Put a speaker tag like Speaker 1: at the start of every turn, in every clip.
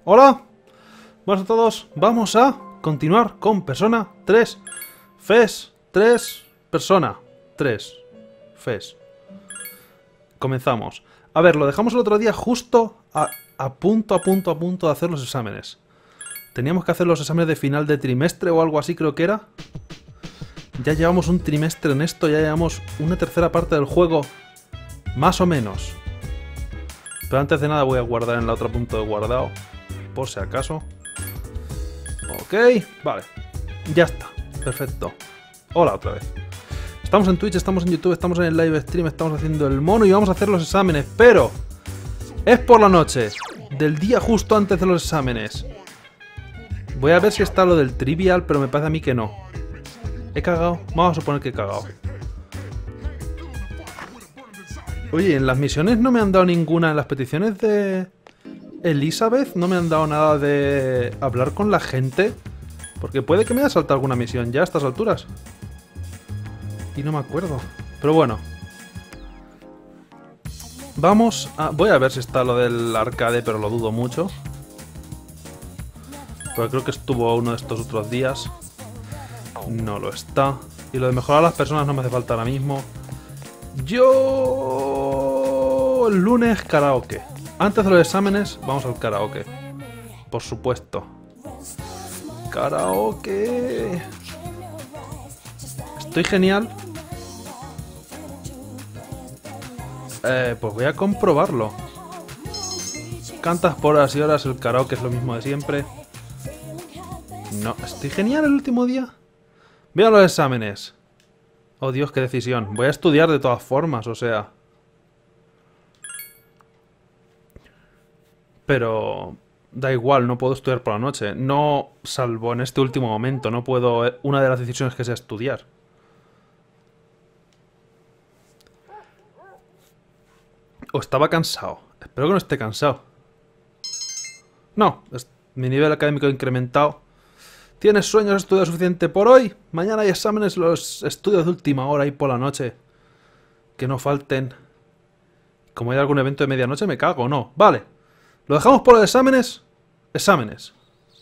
Speaker 1: Hola, buenas a todos. Vamos a continuar con Persona 3 FES 3 Persona 3 FES. Comenzamos. A ver, lo dejamos el otro día justo a punto de hacer los exámenes. Teníamos que hacer los exámenes de final de trimestre o algo así, creo que era. Ya llevamos un trimestre en esto, ya llevamos una tercera parte del juego, más o menos. Pero antes de nada voy a guardar en la otra punto de guardado, por si acaso. Ok, vale. Ya está, perfecto. Hola otra vez. Estamos en Twitch, estamos en YouTube, estamos en el live stream, estamos haciendo el mono y vamos a hacer los exámenes, pero es por la noche, del día justo antes de los exámenes. Voy a ver si está lo del trivial, pero me parece a mí que no. ¿He cagado? Vamos a suponer que he cagado. Oye, en las misiones no me han dado ninguna. En las peticiones de Elizabeth no me han dado nada de hablar con la gente. Porque puede que me haya saltado alguna misión ya a estas alturas. Y no me acuerdo. Pero bueno. Vamos a... Voy a ver si está lo del arcade, pero lo dudo mucho. Porque creo que estuvo uno de estos otros días. No lo está. Y lo de mejorar a las personas no me hace falta ahora mismo. Yo... El lunes karaoke. Antes de los exámenes vamos al karaoke. Por supuesto. Karaoke. Estoy genial. Pues voy a comprobarlo. Cantas por horas y horas, el karaoke es lo mismo de siempre. No, estoy genial el último día. Vean los exámenes. Oh Dios, qué decisión. Voy a estudiar de todas formas, o sea. Pero da igual, no puedo estudiar por la noche. No, salvo en este último momento, no puedo... Una de las decisiones que sea estudiar. O estaba cansado. Espero que no esté cansado. No, mi nivel académico ha incrementado. ¿Tienes sueños? ¿Has estudiado suficiente por hoy? Mañana hay exámenes, los estudios de última hora y por la noche. Que no falten. Como hay algún evento de medianoche, me cago, ¿no? Vale. ¿Lo dejamos por los exámenes? Exámenes.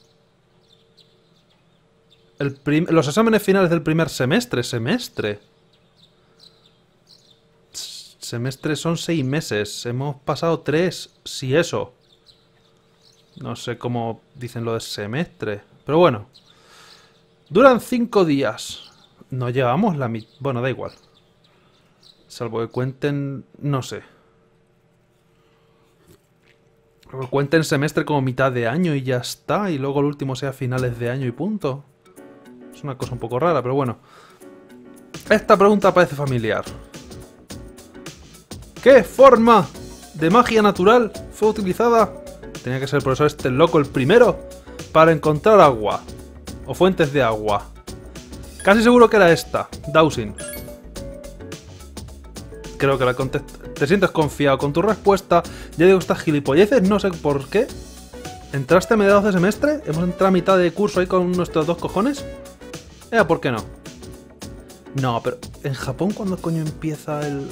Speaker 1: Los exámenes finales del primer semestre. Semestre son 6 meses. Hemos pasado 3, si eso. No sé cómo dicen lo de semestre. Pero bueno. Duran 5 días. No llevamos la mitad. Bueno, da igual. Salvo que cuenten... No sé. Que cuenten semestre como mitad de año y ya está. Y luego el último sea finales de año y punto. Es una cosa un poco rara, pero bueno. Esta pregunta parece familiar. ¿Qué forma de magia natural fue utilizada? Tenía que ser el profesor este loco el primero para encontrar agua. O fuentes de agua. Casi seguro que era esta. Dowsing. Creo que la contesté. ¿Te sientes confiado con tu respuesta? Ya digo estas gilipolleces, no sé por qué. ¿Entraste a mediados de semestre? ¿Hemos entrado a mitad de curso ahí con nuestros 2 cojones? ¿Por qué no? No, pero... ¿En Japón cuándo coño empieza el...?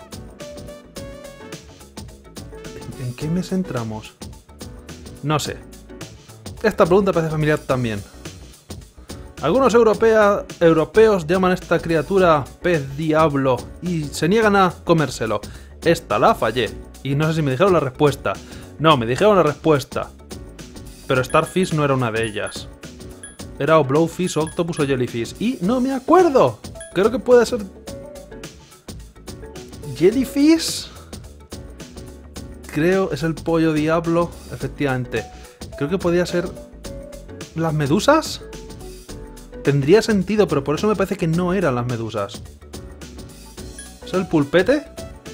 Speaker 1: ¿En qué mes entramos? No sé. Esta pregunta parece familiar también. Algunos europeos llaman a esta criatura pez diablo y se niegan a comérselo. Esta la fallé. Y no sé si me dijeron la respuesta. No, me dijeron la respuesta. Pero Starfish no era una de ellas. Era o Blowfish, o Octopus o Jellyfish. Y no me acuerdo. Creo que puede ser... ¿Jellyfish? Creo es el pollo diablo. Efectivamente. Creo que podía ser... ¿Las medusas? Tendría sentido, pero por eso me parece que no eran las medusas. ¿Es el pulpete?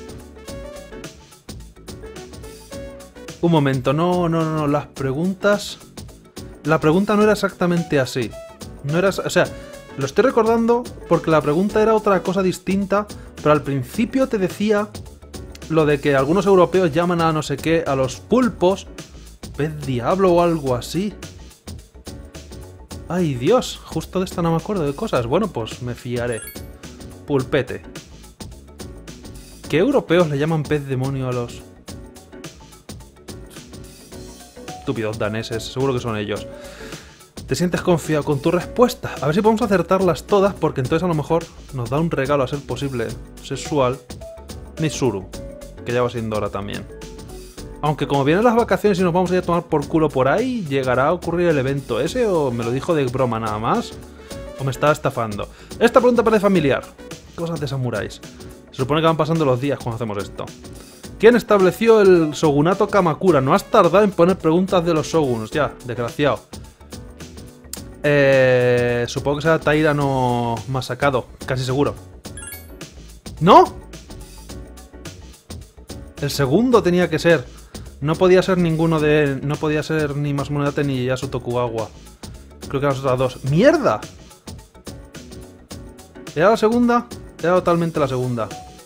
Speaker 1: Un momento, no, las preguntas... La pregunta no era exactamente así. No era... O sea, lo estoy recordando porque la pregunta era otra cosa distinta, pero al principio te decía lo de que algunos europeos llaman a no sé qué, a los pulpos, pez diablo o algo así. ¡Ay, Dios! Justo de esta no me acuerdo de cosas. Bueno, pues me fiaré. Pulpete. ¿Qué europeos le llaman pez demonio a los...? estúpidos daneses, seguro que son ellos. ¿Te sientes confiado con tu respuesta? A ver si podemos acertarlas todas, porque entonces a lo mejor nos da un regalo a ser posible sexual. Mitsuru, que ya va siendo hora también. Aunque como vienen las vacaciones y nos vamos a ir a tomar por culo por ahí, ¿llegará a ocurrir el evento ese o me lo dijo de broma nada más? ¿O me estaba estafando? Esta pregunta parece familiar. Cosas de samuráis. Se supone que van pasando los días cuando hacemos esto. ¿Quién estableció el shogunato Kamakura? No has tardado en poner preguntas de los shoguns, ya, desgraciado. Supongo que será Taira no Masakado, casi seguro. ¿No? El segundo tenía que ser. No podía ser ninguno de... No podía ser ni Masumunate ni Yasu Tokugawa. Creo que eran las otras dos. ¡Mierda! ¿Era la segunda? Era totalmente la segunda.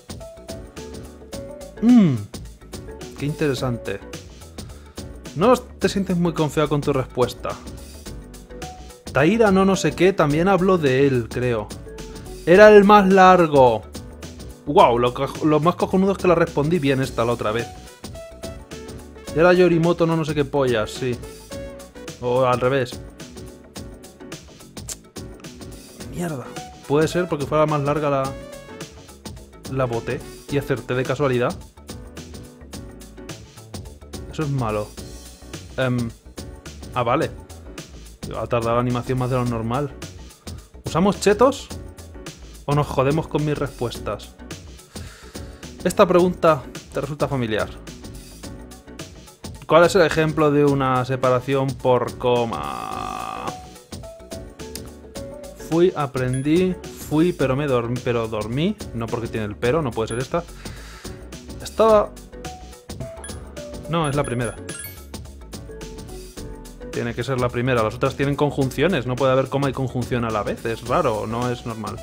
Speaker 1: Qué interesante. No te sientes muy confiado con tu respuesta. Taira no sé qué, también habló de él, creo. Era el más largo. Wow, lo más cojonudo es que la respondí bien esta la otra vez. Era Yorimoto no sé qué pollas, sí. O al revés. Mierda. Puede ser porque fuera más larga la boté y acerté de casualidad. Eso es malo. Vale. Va a tardar la animación más de lo normal. ¿Usamos chetos? ¿O nos jodemos con mis respuestas? Esta pregunta te resulta familiar. ¿Cuál es el ejemplo de una separación por coma? Aprendí, fui, pero dormí. No porque tiene el pero, no puede ser esta. Estaba... No, es la primera. Tiene que ser la primera. Las otras tienen conjunciones. No puede haber coma y conjunción a la vez. Es raro, no es normal.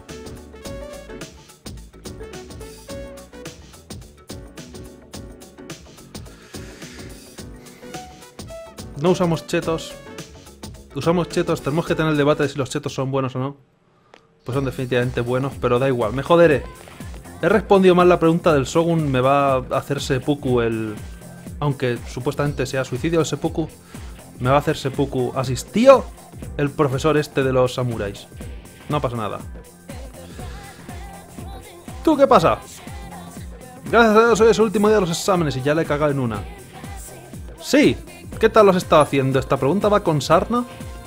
Speaker 1: No usamos chetos. Usamos chetos. Tenemos que tener el debate de si los chetos son buenos o no. Pues son definitivamente buenos, pero da igual. Me joderé. He respondido mal la pregunta del Shogun. Me va a hacer seppuku el... Aunque supuestamente sea suicidio el seppuku. Me va a hacer seppuku. ¿Asistió el profesor este de los samuráis? No pasa nada. ¿Tú qué pasa? Gracias a Dios hoy es el último día de los exámenes y ya le he cagado en una. Sí. ¿Qué tal lo has estado haciendo? ¿Esta pregunta va con sarna?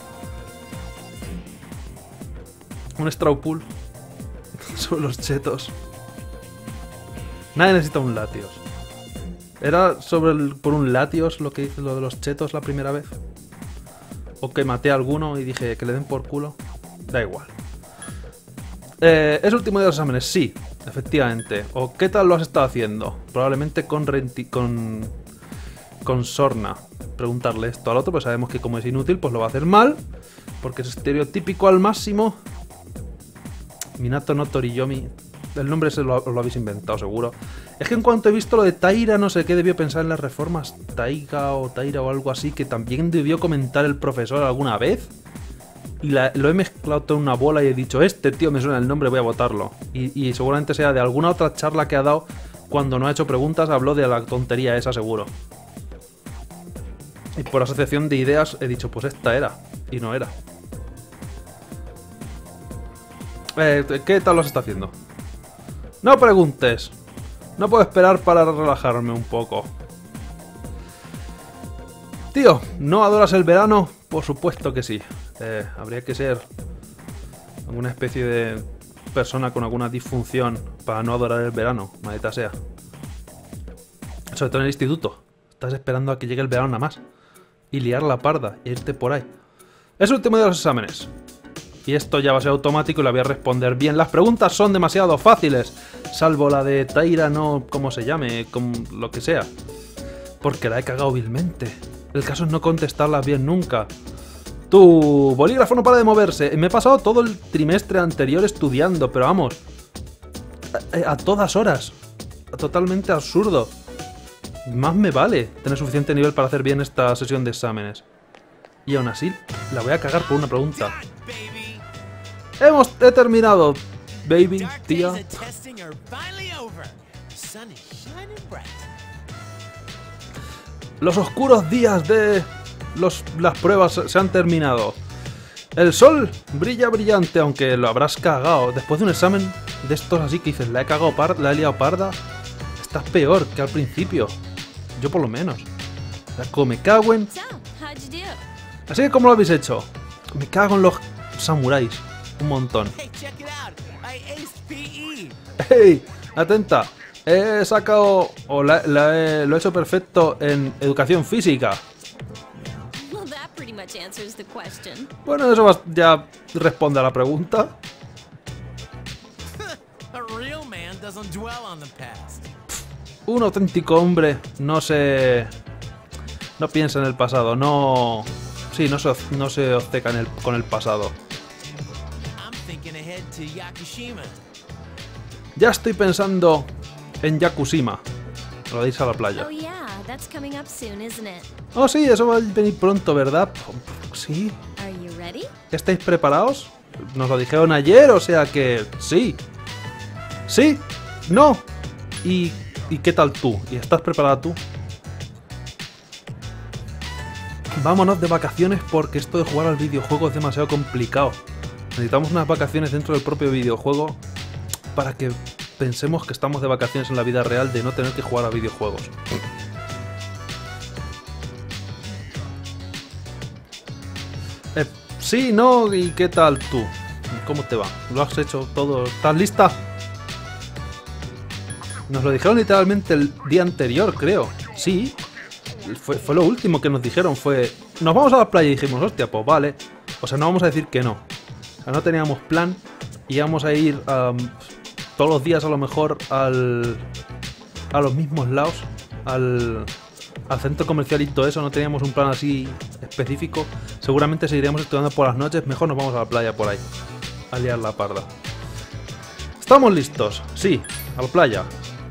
Speaker 1: Un straw pool. Sobre los chetos. Nadie necesita un latios. ¿Era por un latios lo que hice lo de los chetos la primera vez? ¿O que maté a alguno y dije que le den por culo? Da igual. ¿Es el último día de los exámenes? Sí, efectivamente. ¿O qué tal lo has estado haciendo? Probablemente con sorna. Preguntarle esto al otro, pues sabemos que como es inútil, pues lo va a hacer mal. Porque es estereotípico al máximo. Minato no Toriyomi. El nombre se lo habéis inventado, seguro. Es que en cuanto he visto lo de Taira, no sé qué, debió pensar en las reformas Taiga o Taira o algo así, que también debió comentar el profesor alguna vez. Y lo he mezclado todo en una bola y he dicho, este tío me suena el nombre, voy a votarlo. Y seguramente sea de alguna otra charla que ha dado cuando no ha hecho preguntas, habló de la tontería esa, seguro. Y por asociación de ideas he dicho, pues esta era. Y no era. ¿Qué tal lo está haciendo? No preguntes. No puedo esperar para relajarme un poco. Tío, ¿no adoras el verano? Por supuesto que sí. Habría que ser alguna especie de persona con alguna disfunción para no adorar el verano, maldita sea. Sobre todo en el instituto. Estás esperando a que llegue el verano nada más. Y liar la parda e irte por ahí. Es el último de los exámenes. Y esto ya va a ser automático y la voy a responder bien. Las preguntas son demasiado fáciles. Salvo la de Taira, no como se llame, como lo que sea. Porque la he cagado vilmente. El caso es no contestarlas bien nunca. Tu bolígrafo no para de moverse. Me he pasado todo el trimestre anterior estudiando, pero vamos. A todas horas. Totalmente absurdo. Más me vale tener suficiente nivel para hacer bien esta sesión de exámenes. Y aún así, la voy a cagar por una pregunta. He terminado, baby, tía. Los oscuros días de las pruebas se han terminado. El sol brilla brillante, aunque lo habrás cagado. Después de un examen de estos así que dices, la he liado parda, estás peor que al principio. Yo por lo menos. O sea, como me cago en... Así que, ¿cómo lo habéis hecho? Me cago en los samuráis. Un montón. ¡Hey! Atenta. He sacado... O lo he hecho perfecto en educación física. Bueno, eso ya responde a la pregunta. Un auténtico hombre no piensa en el pasado, no... Sí, no se obceca con el pasado. Ya estoy pensando en Yakushima. Lo deis a la playa. Oh, sí, eso va a venir pronto, ¿verdad? Sí. ¿Estáis preparados? Nos lo dijeron ayer, o sea que... Sí. Sí. No. ¿Y qué tal tú? ¿Y estás preparada tú? Vámonos de vacaciones porque esto de jugar al videojuego es demasiado complicado. Necesitamos unas vacaciones dentro del propio videojuego para que pensemos que estamos de vacaciones en la vida real de no tener que jugar a videojuegos. Sí, ¿no? ¿Y qué tal tú? ¿Cómo te va? ¿Lo has hecho todo? ¿Estás lista? Nos lo dijeron literalmente el día anterior, creo. Sí. Fue lo último que nos dijeron, fue... Nos vamos a la playa y dijimos, hostia, pues vale. O sea, no vamos a decir que no. O sea, no teníamos plan. Íbamos a ir todos los días a lo mejor a los mismos lados. Al centro comercial y todo eso. No teníamos un plan así específico. Seguramente seguiríamos estudiando por las noches. Mejor nos vamos a la playa por ahí. A liar la parda. ¿Estamos listos? Sí, a la playa.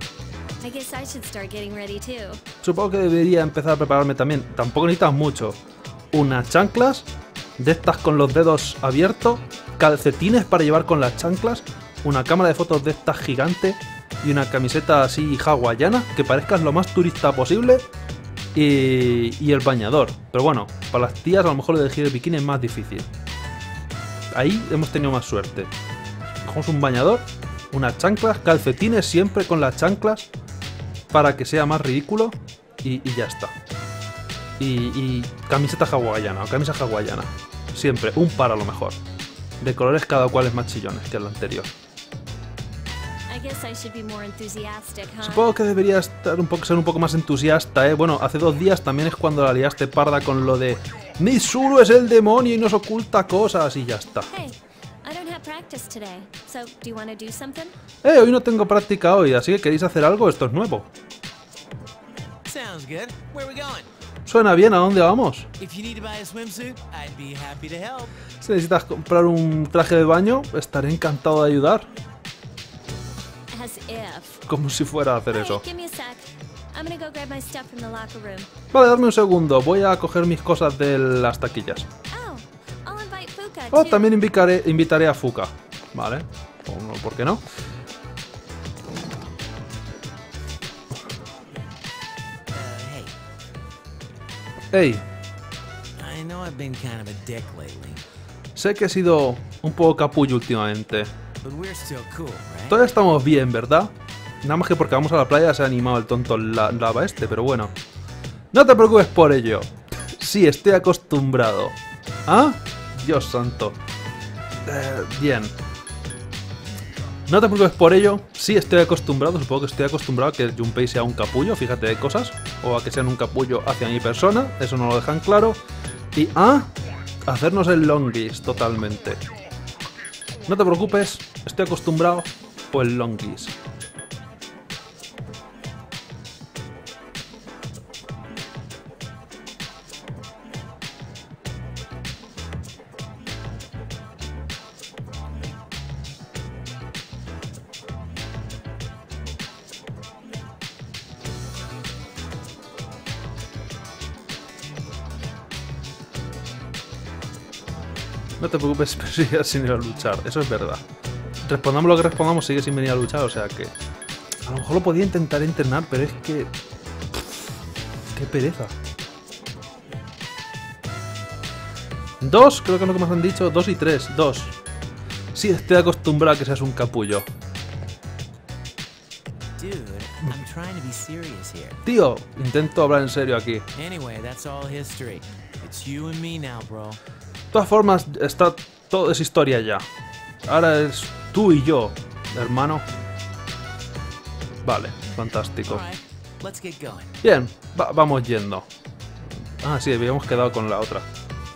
Speaker 1: Supongo que debería empezar a prepararme también. Tampoco necesitas mucho. Unas chanclas de estas con los dedos abiertos, calcetines para llevar con las chanclas, una cámara de fotos de estas gigante y una camiseta así hawaiana que parezcas lo más turista posible y el bañador. Pero bueno, para las tías a lo mejor elegir el bikini es más difícil. Ahí hemos tenido más suerte. Cogemos un bañador, unas chanclas, calcetines siempre con las chanclas para que sea más ridículo y ya está. Y camiseta hawaiana o camisa hawaiana. Siempre, un par a lo mejor. De colores cada cual es más chillones que el anterior. Supongo que debería ser un poco más entusiasta, ¿eh? Bueno, hace 2 días también es cuando la liaste parda con lo de Mitsuru es el demonio y nos oculta cosas y ya está. Hoy no tengo práctica hoy, así que ¿queréis hacer algo? Esto es nuevo. Suena bien, ¿a dónde vamos? Si necesitas comprar un traje de baño, estaré encantado de ayudar. Como si fuera a hacer eso. Vale, dame un segundo, voy a coger mis cosas de las taquillas. Oh, también invitaré a Fuka. Vale, ¿por qué no? Hey. Sé que he sido un poco capullo últimamente. Todavía estamos bien, ¿verdad? Nada más que porque vamos a la playa se ha animado el tonto lava este, pero bueno. No te preocupes por ello. Sí, estoy acostumbrado. ¿Ah? Dios santo. Bien. No te preocupes por ello. Sí, estoy acostumbrado. Supongo que estoy acostumbrado a que Junpei sea un capullo. Fíjate de cosas. O a que sean un capullo hacia mi persona. Eso no lo dejan claro. Y hacernos el longis totalmente. No te preocupes. Estoy acostumbrado por el longis. No te preocupes, pero sigue sin ir a luchar. Eso es verdad. Respondamos lo que respondamos, sigue sin venir a luchar. O sea que... A lo mejor lo podía intentar entrenar, pero es que... ¡Qué pereza! 2, creo que es lo que me han dicho. 2 y 3. 2. Sí, estoy acostumbrado a que seas un capullo.
Speaker 2: Dude, I'm trying to be serious here.
Speaker 1: Tío, intento hablar en serio aquí.
Speaker 2: Anyway, that's all history. It's you and me now, bro.
Speaker 1: De todas formas, está todo es historia ya. Ahora es tú y yo, hermano. Vale, fantástico.
Speaker 2: All right, let's get going.
Speaker 1: Bien, vamos yendo. Ah, sí, habíamos quedado con la otra.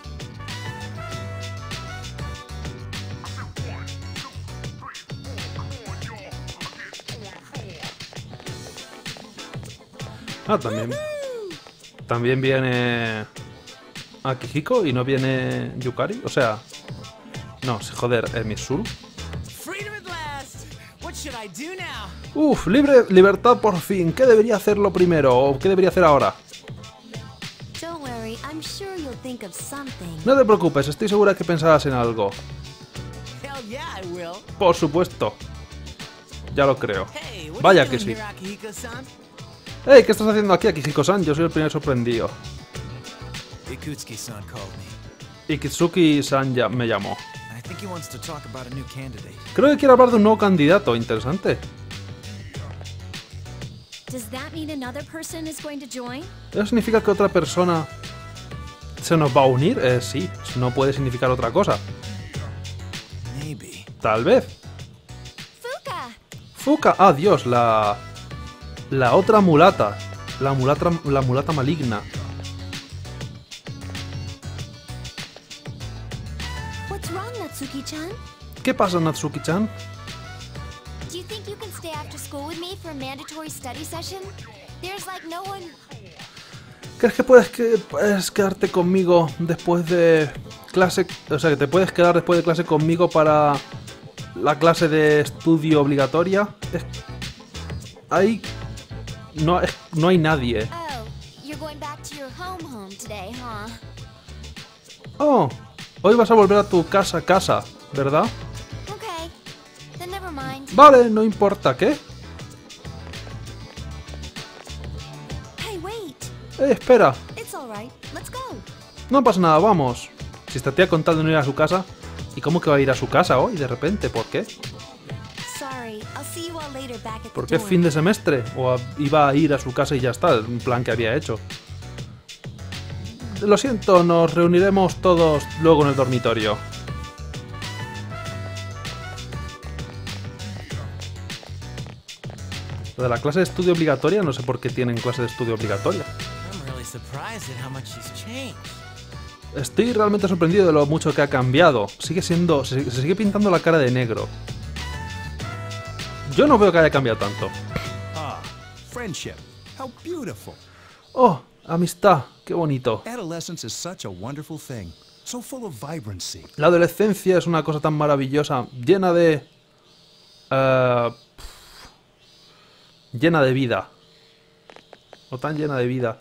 Speaker 1: Ah, también viene Akihiko y no viene Yukari. O sea, no, joder, Mitsuru.
Speaker 2: Freedom at last. What should I do now?
Speaker 1: Uf, libertad por fin. ¿Qué debería hacerlo primero o qué debería hacer ahora?
Speaker 3: Don't worry, I'm sure you'll think of something.
Speaker 1: No te preocupes, estoy segura que pensarás en algo.
Speaker 2: Hell yeah, I will.
Speaker 1: Por supuesto. Ya lo creo.
Speaker 2: Hey, what
Speaker 1: Vaya
Speaker 2: are you
Speaker 1: que
Speaker 2: doing
Speaker 1: sí.
Speaker 2: here, Akihiko-san?
Speaker 1: Hey, ¿qué estás haciendo aquí, Akihiko-san? Yo soy el primer sorprendido.
Speaker 4: Ikutsuki-san called me.
Speaker 1: Ikitsuki-san ya me llamó.
Speaker 4: I think he wants to talk about a new candidate.
Speaker 1: Creo que quiere hablar de un nuevo candidato. Interesante.
Speaker 3: Does that mean another person is going to join?
Speaker 1: ¿Eso significa que otra persona se nos va a unir? Sí, no puede significar otra cosa.
Speaker 4: Maybe.
Speaker 1: Tal vez.
Speaker 3: Fuka!
Speaker 1: Fuka, ah, Dios, la otra mulata. La mulata maligna.
Speaker 3: What's wrong, Natsuki-chan?
Speaker 1: ¿Qué pasa, Natsuki-chan?
Speaker 3: Do you think you can stay after school with me for a mandatory study session? There's like no one...
Speaker 1: ¿Crees que puedes quedarte conmigo después de clase? O sea, que te puedes quedar después de clase conmigo para la clase de estudio obligatoria. Ahí no hay nadie.
Speaker 3: Oh, you're going back to your home today, huh?
Speaker 1: Oh, hoy vas a volver a tu casa, ¿verdad?
Speaker 3: Okay, then never mind.
Speaker 1: Vale, no importa, ¿qué?
Speaker 3: Hey, wait!
Speaker 1: Espera,
Speaker 3: It's alright, let's go!
Speaker 1: no pasa nada, vamos. Si esta tía con tal de no ir a su casa, ¿y cómo que va a ir a su casa hoy de repente? ¿Por qué?
Speaker 3: Sorry, I'll see you all later back at the
Speaker 1: ¿Por qué
Speaker 3: dorm.
Speaker 1: fin de semestre? ¿O iba a ir a su casa y ya está? Un plan que había hecho. Lo siento, nos reuniremos todos luego en el dormitorio. Lo de la clase de estudio obligatoria, no sé por qué tienen clase de estudio obligatoria.
Speaker 2: I'm really surprised at how much she's changed.
Speaker 1: Estoy realmente sorprendido de lo mucho que ha cambiado. Se sigue pintando la cara de negro. Yo no veo que haya cambiado tanto.
Speaker 4: Ah, friendship. How beautiful.
Speaker 1: Oh, amistad, qué bonito.
Speaker 4: Adolescence is such a wonderful thing. So full of vibrancy.
Speaker 1: La adolescencia es una cosa tan maravillosa, llena de... llena de vida. O tan llena de vida.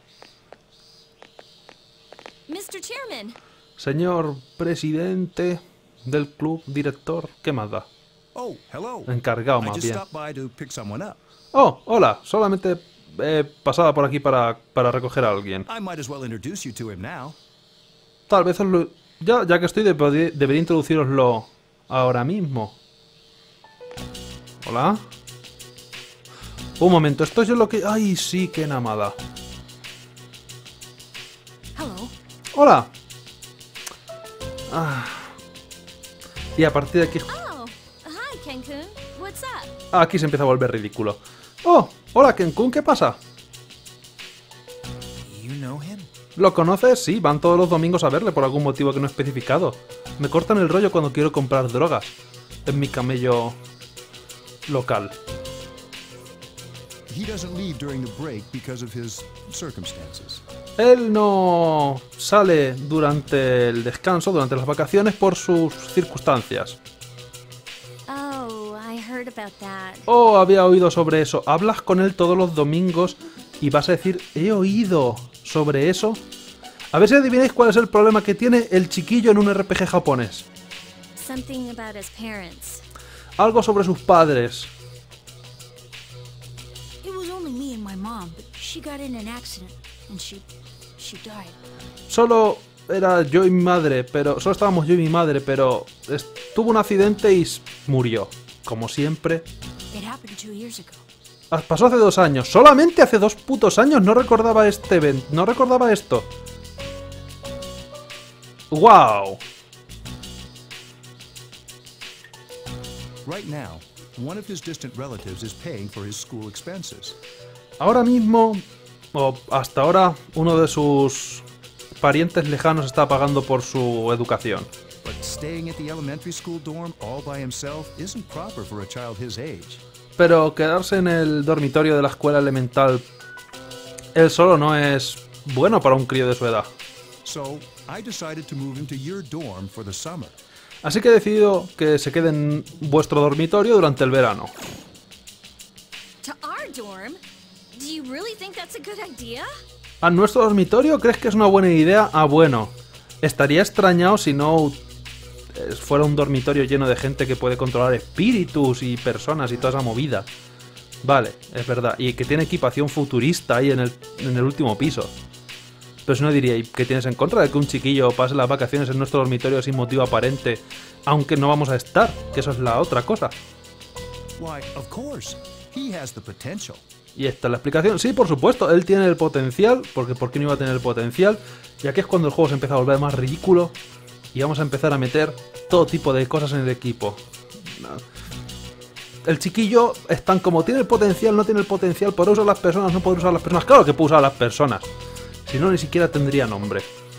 Speaker 3: Mr. Chairman!
Speaker 1: Señor presidente del club, director, ¿qué más da?
Speaker 4: Oh, hello.
Speaker 1: Encargado
Speaker 4: I
Speaker 1: más
Speaker 4: just
Speaker 1: bien.
Speaker 4: stopped by to pick someone up.
Speaker 1: Oh, hola, solamente he pasado por aquí para recoger a alguien.
Speaker 4: I might as well introduce you to him now.
Speaker 1: Tal vez os lo... Ya que estoy, debería introduciroslo ahora mismo. Hola. Un momento, esto es lo que... ¡Ay, sí, qué enamada!
Speaker 3: Hello.
Speaker 1: ¡Hola! Ah. Y a partir de aquí...
Speaker 3: Oh, hi, Ken-kun. What's up?
Speaker 1: Aquí se empieza a volver ridículo. ¡Oh! ¡Hola, Ken-kun! ¿Qué pasa?
Speaker 4: You know him?
Speaker 1: ¿Lo conoces? Sí, van todos los domingos a verle por algún motivo que no he especificado. Me cortan el rollo cuando quiero comprar drogas. En mi camello... local.
Speaker 4: He doesn't leave during the break because of his circumstances.
Speaker 1: Él no sale durante el descanso, durante las vacaciones, por sus circunstancias.
Speaker 3: Oh, I heard about that.
Speaker 1: Oh, había oído sobre eso. Hablas con él todos los domingos y vas a decir, he oído sobre eso. A ver si adivináis cuál es el problema que tiene el chiquillo en un RPG japonés.
Speaker 3: Something about his parents.
Speaker 1: Algo sobre sus padres.
Speaker 5: It was only me and my mom, but she got in an accident and she died.
Speaker 1: Solo era yo y mi madre, pero solo estábamos yo y mi madre, pero tuvo un accidente y murió, como siempre.
Speaker 3: It happened 2 years ago.
Speaker 1: Pasó hace 2 años, solamente hace 2 putos años. No recordaba este evento, no recordaba esto. ¡Wow!
Speaker 4: Right now, one of his distant relatives is paying for his school expenses.
Speaker 1: Ahora mismo, o hasta ahora, uno de sus parientes lejanos está pagando por su educación.
Speaker 4: But staying at the elementary school dorm all by himself isn't proper for a child his age.
Speaker 1: Pero quedarse en el dormitorio de la escuela elemental él solo no es bueno para un crío de su edad.
Speaker 4: So, I decided to move him to your dorm for the summer.
Speaker 1: Así que he decidido que se quede en vuestro dormitorio durante el verano.
Speaker 3: To our dorm? Do you really think that's a good idea?
Speaker 1: ¿A nuestro dormitorio crees que es una buena idea? Ah, bueno. Estaría extrañado si no fuera un dormitorio lleno de gente que puede controlar espíritus y personas y toda esa movida. Vale, es verdad. Y que tiene equipación futurista ahí en el último piso. Pero si no diría, ¿y qué tienes en contra de que un chiquillo pase las vacaciones en nuestro dormitorio sin motivo aparente, aunque no vamos a estar? Que eso es la otra cosa.
Speaker 4: Why, of course. He has the potential.
Speaker 1: Y esta es la explicación. Sí, por supuesto, él tiene el potencial, porque ¿por qué no iba a tener el potencial? Y aquí es cuando el juego se empieza a volver más ridículo y vamos a empezar a meter todo tipo de cosas en el equipo. El chiquillo es tan como tiene el potencial, no tiene el potencial, podrá usar las personas, no podrá usar las personas. Claro que puede usar las personas. Si no, ni siquiera tendría nombre.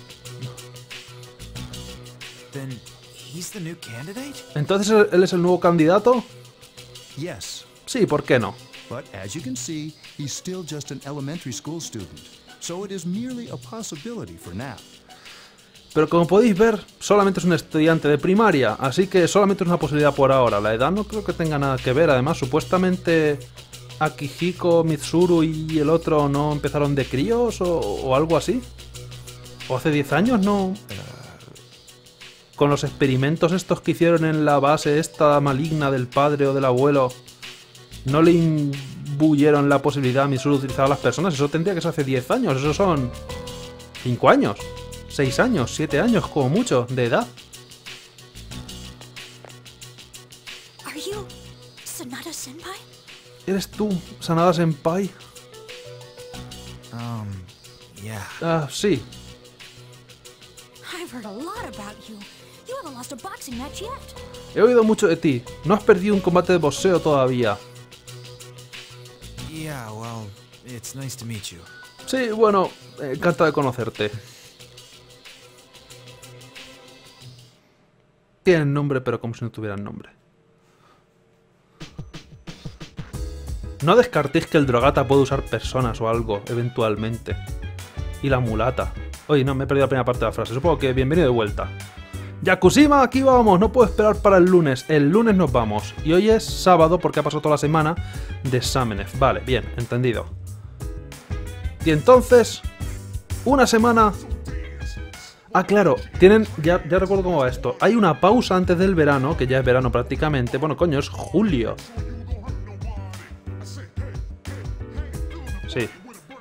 Speaker 2: Then he's the new candidate?
Speaker 1: Entonces, ¿él es el nuevo candidato?
Speaker 4: Yes,
Speaker 1: Sí, ¿por qué no?
Speaker 4: but as you can see, he's still just an elementary school student. So it is merely a possibility for now.
Speaker 1: Pero como podéis ver, solamente es un estudiante de primaria, así que solamente es una posibilidad por ahora. La edad no creo que tenga nada que ver. Además, supuestamente Akihiko, Mitsuru y el otro no empezaron de críos o algo así. ¿O hace 10 años no? Con los experimentos estos que hicieron en la base esta maligna del padre o del abuelo, ¿no le imbuyeron la posibilidad a Mitsuru de utilizar a las personas? Eso tendría que ser hace 10 años. Eso son 5 años. 6 años, 7 años, como mucho, de edad.
Speaker 3: Are you Sanada Senpai?
Speaker 1: ¿Eres tú, Sanada Senpai?
Speaker 2: Yeah.
Speaker 1: Ah, sí.
Speaker 3: I've heard a lot about you. You haven't lost a boxing match yet.
Speaker 1: He oído mucho de ti. No has perdido un combate de boxeo todavía.
Speaker 2: Yeah, well, it's nice to meet you.
Speaker 1: Sí, bueno, encantado de conocerte. Tienen nombre, pero como si no tuvieran nombre. No descartéis que el drogata puede usar personas o algo, eventualmente. Y la mulata. Oye, no, me he perdido la primera parte de la frase. Supongo que bienvenido de vuelta. Yakushima, aquí vamos. No puedo esperar para el lunes. El lunes nos vamos. Y hoy es sábado porque ha pasado toda la semana de exámenes. Vale, bien, entendido. Y entonces, una semana... Ah, claro, tienen... Ya recuerdo cómo va esto. Hay una pausa antes del verano, que ya es verano prácticamente. Bueno, coño, es julio. Sí.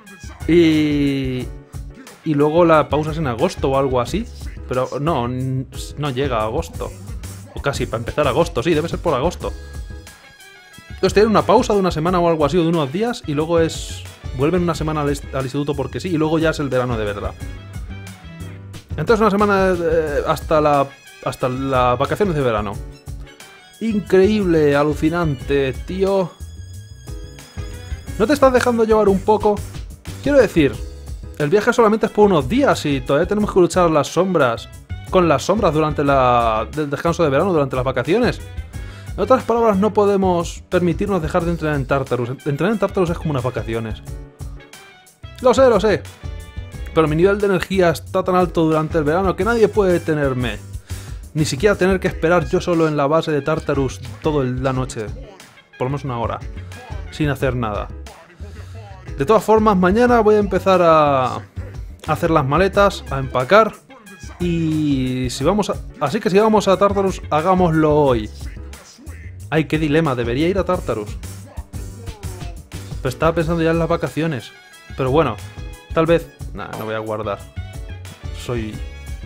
Speaker 1: Y luego la pausa es en agosto o algo así. Pero no llega a agosto. O casi para empezar agosto, sí, debe ser por agosto. Entonces tienen una pausa de una semana o algo así, o de unos días, y luego vuelven una semana al instituto porque sí, y luego ya es el verano de verdad. Entonces una semana hasta las vacaciones de verano. Increíble, alucinante, tío. ¿No te estás dejando llevar un poco? Quiero decir, el viaje solamente es por unos días y todavía tenemos que luchar las sombras. Con las sombras durante el descanso de verano, durante las vacaciones. En otras palabras, no podemos permitirnos dejar de entrenar en Tartarus. Entrenar en Tartarus es como unas vacaciones. Lo sé. Pero mi nivel de energía está tan alto durante el verano que nadie puede detenerme. Ni siquiera tener que esperar yo solo en la base de Tartarus toda la noche. Por lo menos una hora. Sin hacer nada. De todas formas, mañana voy a empezar a hacer las maletas, a empacar. Y así que si vamos a Tartarus, hagámoslo hoy. Ay, qué dilema, debería ir a Tartarus. Pero estaba pensando ya en las vacaciones. Pero bueno, tal vez... Nah, no voy a guardar. Soy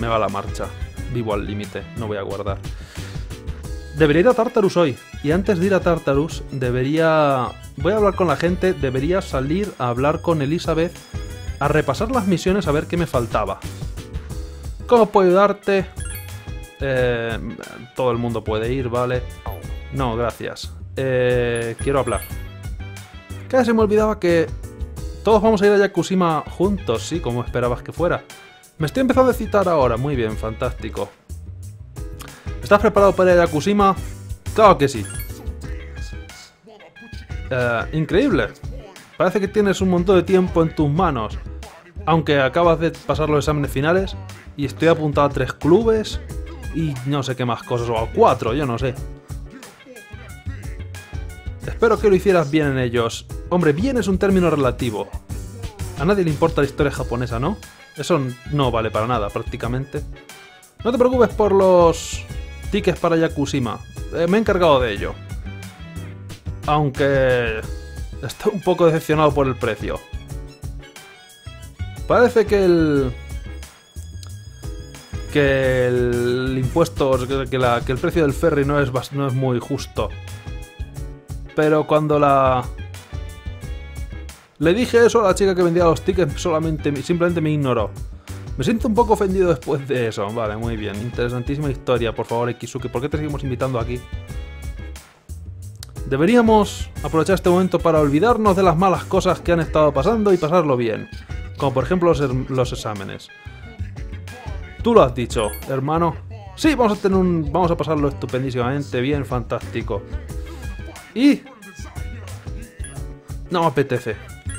Speaker 1: Me va la marcha. Vivo al límite, no voy a guardar. Debería ir a Tartarus hoy. Y antes de ir a Tartarus, debería... Voy a hablar con la gente, debería salir a hablar con Elizabeth, a repasar las misiones, a ver qué me faltaba. ¿Cómo puedo ayudarte? Todo el mundo puede ir, ¿vale? No, gracias. Quiero hablar. Casi se me olvidaba que todos vamos a ir a Yakushima juntos, sí, como esperabas que fuera. Me estoy empezando a citar ahora, muy bien, fantástico. ¿Estás preparado para ir a Yakushima? Claro que sí. Increíble. Parece que tienes un montón de tiempo en tus manos. Aunque acabas de pasar los exámenes finales y estoy apuntado a 3 clubes y no sé qué más cosas, o a 4, yo no sé. Espero que lo hicieras bien en ellos. Hombre, bien es un término relativo. A nadie le importa la historia japonesa, ¿no? Eso no vale para nada, prácticamente. No te preocupes por los tickets para Yakushima. Me he encargado de ello. Aunque... estoy un poco decepcionado por el precio. Parece que el impuesto, que el precio del ferry no es muy justo. Pero cuando le dije eso a la chica que vendía los tickets, simplemente me ignoró. Me siento un poco ofendido después de eso. Vale, muy bien. Interesantísima historia. Por favor, Ikisuke, ¿por qué te seguimos invitando aquí? Deberíamos aprovechar este momento para olvidarnos de las malas cosas que han estado pasando y pasarlo bien. Como por ejemplo los exámenes. Tú lo has dicho, hermano. Sí, vamos a pasarlo estupendísimamente bien, fantástico. Y... no me apetece.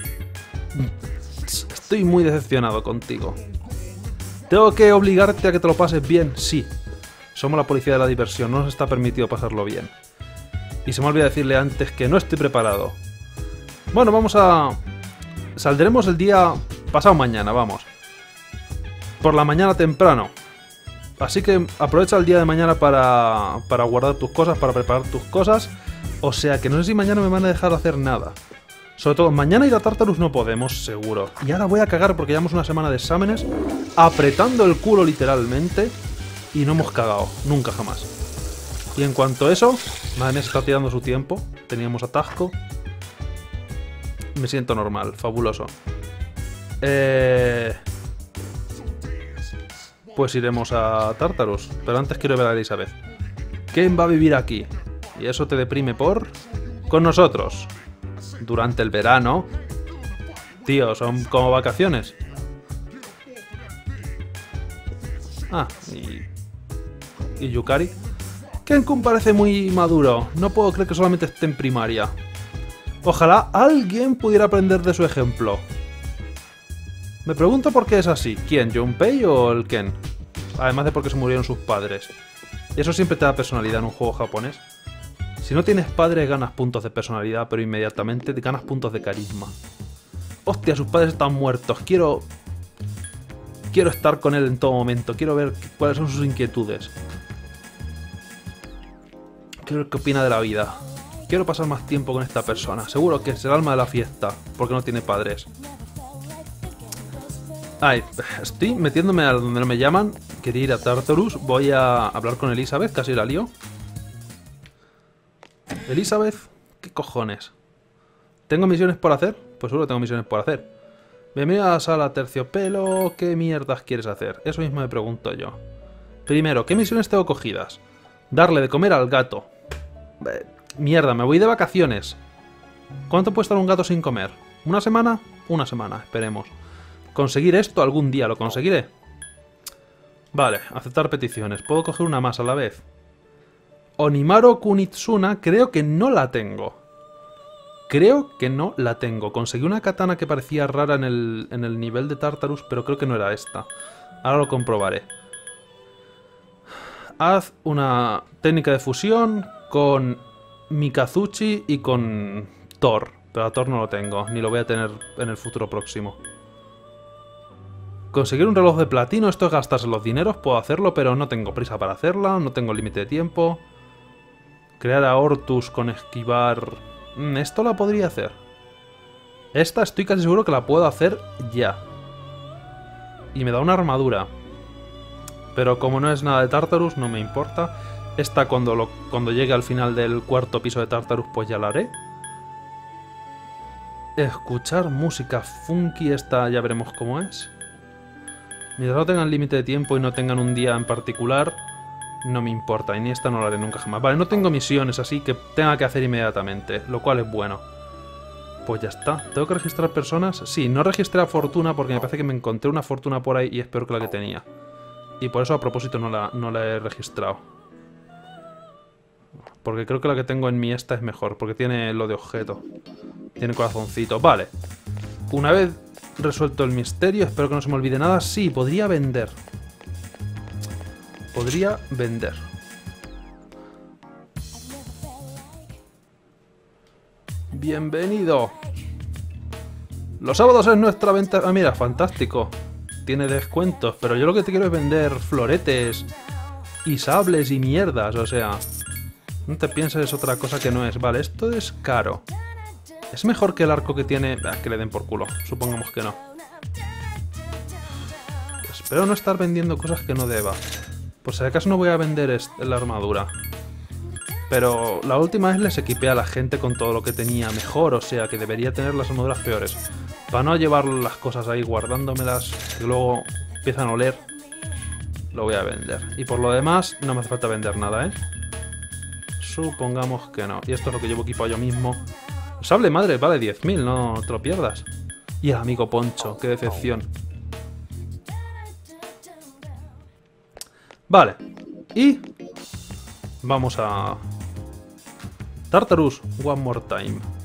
Speaker 1: Estoy muy decepcionado contigo. ¿Tengo que obligarte a que te lo pases bien? Sí. Somos la policía de la diversión, no nos está permitido pasarlo bien. Y se me olvidó decirle antes que no estoy preparado. Bueno, saldremos el día pasado mañana, vamos. Por la mañana temprano. Así que aprovecha el día de mañana para guardar tus cosas, para preparar tus cosas. O sea que no sé si mañana me van a dejar hacer nada. Sobre todo, mañana ir a Tartarus no podemos, seguro. Y ahora voy a cagar porque llevamos una semana de exámenes apretando el culo literalmente. Y no hemos cagado, nunca jamás. Y en cuanto a eso, madre mía, se está tirando su tiempo. Teníamos atasco. Me siento normal, fabuloso. Pues iremos a Tartarus. Pero antes quiero ver a Elizabeth. ¿Quién va a vivir aquí? Y eso te deprime con nosotros. Durante el verano. Tío, son como vacaciones. Ah, y Yukari. Ken-kun parece muy maduro. No puedo creer que solamente esté en primaria. Ojalá alguien pudiera aprender de su ejemplo. Me pregunto por qué es así. ¿Quién? ¿Junpei o el Ken? Además de porque se murieron sus padres. Y eso siempre te da personalidad en un juego japonés. Si no tienes padres ganas puntos de personalidad, pero inmediatamente ganas puntos de carisma. Hostia, sus padres están muertos. Quiero estar con él en todo momento. Quiero ver cuáles son sus inquietudes. Quiero ver qué opina de la vida. Quiero pasar más tiempo con esta persona. Seguro que es el alma de la fiesta, porque no tiene padres. Ay, estoy metiéndome a donde no me llaman. Quería ir a Tartarus. Voy a hablar con Elizabeth, casi la lío. Elizabeth, ¿qué cojones? ¿Tengo misiones por hacer? Pues seguro tengo misiones por hacer. Bienvenido a la sala terciopelo. ¿Qué mierdas quieres hacer? Eso mismo me pregunto yo. Primero, ¿qué misiones tengo cogidas? Darle de comer al gato. Mierda, me voy de vacaciones. ¿Cuánto puede estar un gato sin comer? ¿Una semana? Una semana, esperemos. ¿Conseguir esto? Algún día lo conseguiré. Vale, aceptar peticiones. ¿Puedo coger una más a la vez? Onimaru Kunitsuna, creo que no la tengo. Creo que no la tengo. Conseguí una katana que parecía rara en el nivel de Tartarus, pero creo que no era esta. Ahora lo comprobaré. Haz una técnica de fusión con Mikazuchi y con Thor. Pero a Thor no lo tengo, ni lo voy a tener en el futuro próximo. Conseguir un reloj de platino, esto es gastarse los dineros, puedo hacerlo, pero no tengo prisa para hacerla, no tengo límite de tiempo. Crear a Ortus con esquivar... Esto la podría hacer. Esta estoy casi seguro que la puedo hacer ya. Y me da una armadura. Pero como no es nada de Tartarus, no me importa. Esta cuando llegue al final del cuarto piso de Tartarus, pues ya la haré. Escuchar música funky, esta ya veremos cómo es. Mientras no tengan límite de tiempo y no tengan un día en particular, no me importa. Y ni esta no la haré nunca jamás. Vale, no tengo misiones así que tenga que hacer inmediatamente, lo cual es bueno. Pues ya está. ¿Tengo que registrar personas? Sí, no registré a Fortuna porque me parece que me encontré una Fortuna por ahí y es peor que la que tenía. Y por eso a propósito no la he registrado. Porque creo que la que tengo en mi esta es mejor, porque tiene lo de objeto. Tiene corazoncito. Vale. Una vez resuelto el misterio, espero que no se me olvide nada. Sí, podría vender. Podría vender. Bienvenido. Los sábados es nuestra venta... Ah, mira, fantástico. Tiene descuentos, pero yo lo que te quiero es vender floretes y sables y mierdas, o sea... No te pienses otra cosa que no es. Vale, esto es caro. ¿Es mejor que el arco que tiene...? Que le den por culo. Supongamos que no. Espero no estar vendiendo cosas que no deba. Por si acaso no voy a vender la armadura. Pero la última vez les equipé a la gente con todo lo que tenía mejor. O sea, que debería tener las armaduras peores. Para no llevar las cosas ahí guardándomelas, que luego empiezan a oler, lo voy a vender. Y por lo demás, no me hace falta vender nada, ¿eh? Supongamos que no. Y esto es lo que llevo equipado yo mismo. Sable madre, vale 10.000, no te lo pierdas. Y el amigo Poncho, qué decepción. Vale. Y... vamos a... Tartarus, one more time.